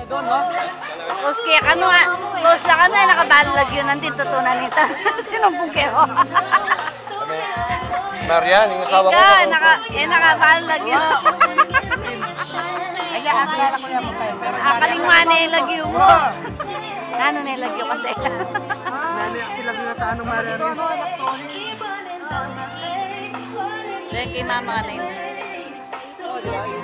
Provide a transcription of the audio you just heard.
doon, no? Tapos kaya ano nga, tapos na ka na, nakabalag yun ang titutunan nito. Sinumbong kayo. Marian, yung asawa ko. Nakabalag yun. Ay, nakakilala ko yan mo kayo. Akaling mani ilagyo mo. Ano na ilagyo kasi? Naniyak sila doon sa anong Marian. Ito, ano, electronic. Kay mama na yun.